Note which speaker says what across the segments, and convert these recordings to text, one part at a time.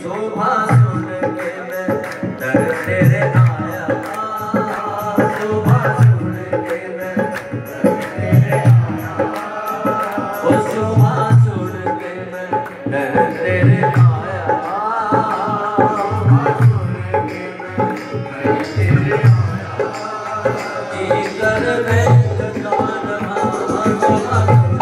Speaker 1: शोभा सुन के मैं दर तेरे आया, शोभा सुन के मैं दर तेरे आया, ओ शोभा सुन के मैं दर तेरे आया, शोभा सुन के मैं दर तेरे आया, जी कर वे गान शोभा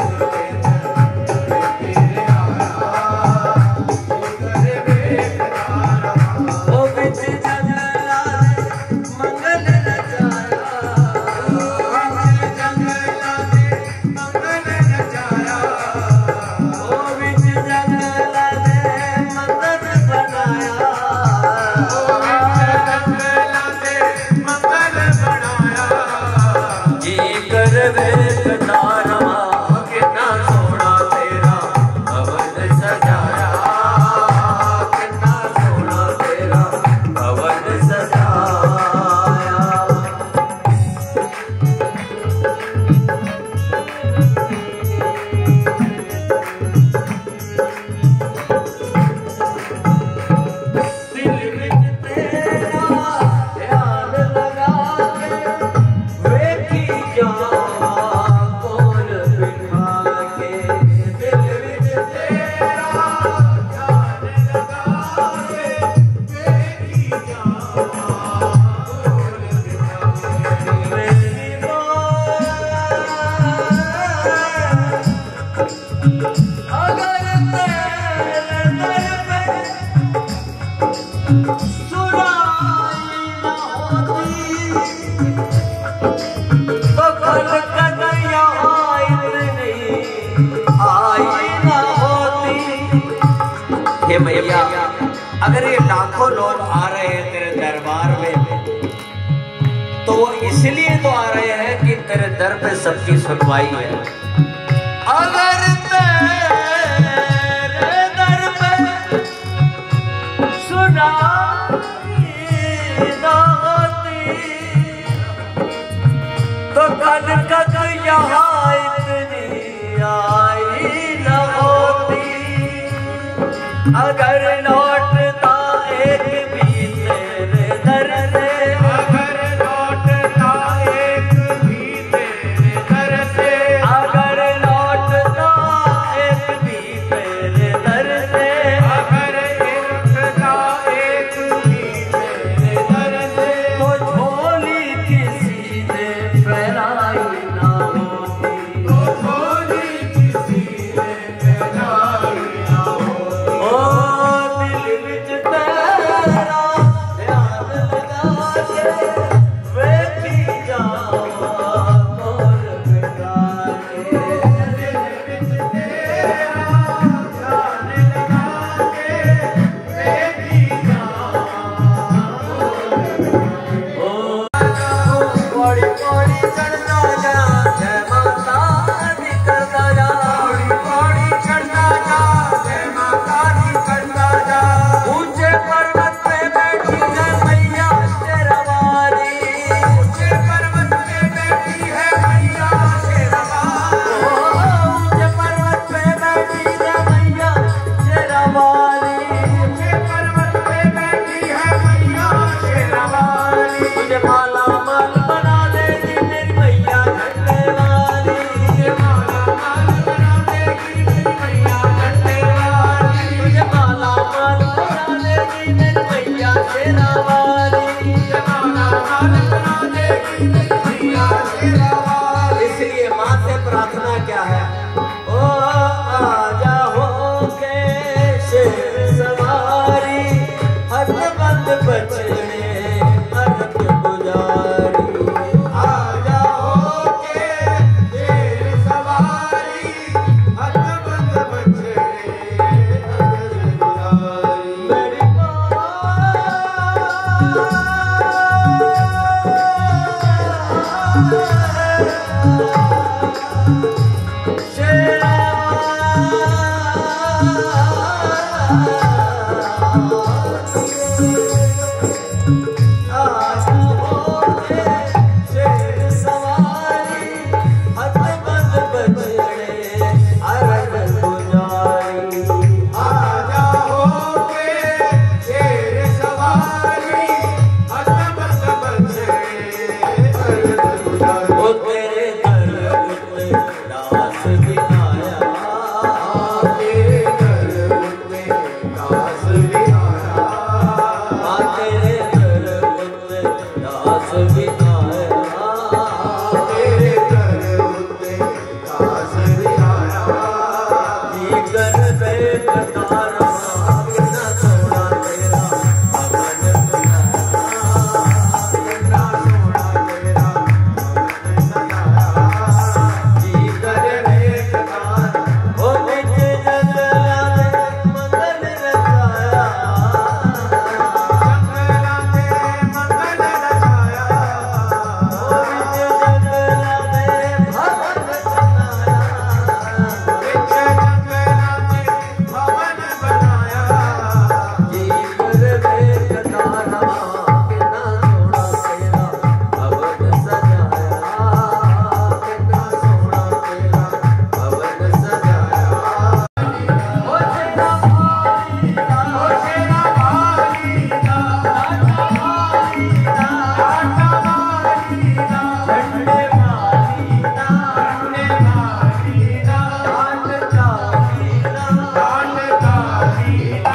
Speaker 1: मैया, अगर ये लाखों लोग आ रहे हैं तेरे दरबार में तो वो इसलिए तो आ रहे हैं कि तेरे दर पे सबकी सुनवाई है। अगर तेरे दर पे सुनाई ना होती तो कल कद यहाँ इतनी आई ना होती, अगर लौटता एक भी तेरे दर से, अगर लौटता एक भी तेरे दर से, अगर लौटता एक भी तेरे दर से, अगर लौटता एक भी तेरे दर से, तो झोली किसी ने फैलाई ना होती, तो झोली किसी ने फैलाई ना इसलिए माँ से प्रार्थना क्या है? ओ आजा हो के शेर सवारी, हर बंद बचने हर गुजारी, आजा हो के शेर सवारी, हर बंद बचने हर गुजारी, मेरी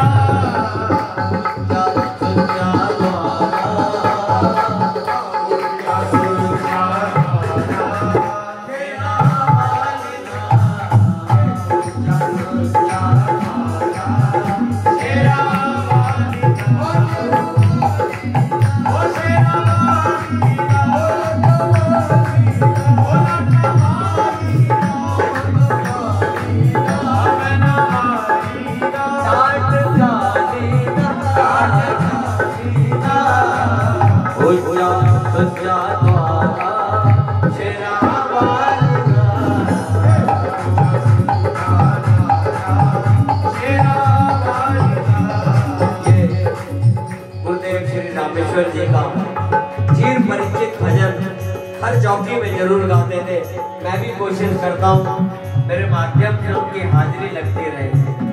Speaker 1: जी का चिर परिचित भजन हर चौकी में जरूर गाते थे। मैं भी कोशिश करता हूँ मेरे माध्यम से उनकी हाजिरी लगती रहे।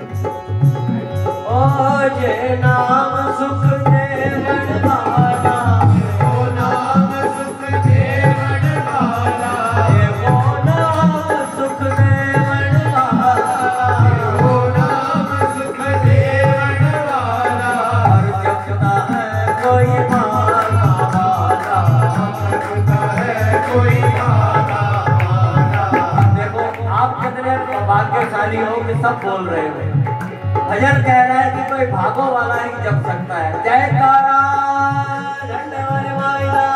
Speaker 1: ओ जे नाम सुख देवन वाला, ओ नाम सुख देवन वाला, वो नाम सुख देवन वाला, वो नाम सुख देवन वाला, हर जपता है कोई माला वाला, जपता है कोई माला वाला। देखो आप कितने भाग्यशाली हो कि सब बोल रहे हो। भजन कह रहा है कि कोई भागो वाला ही जप सकता है। जयकारा झंडे वाले माईला।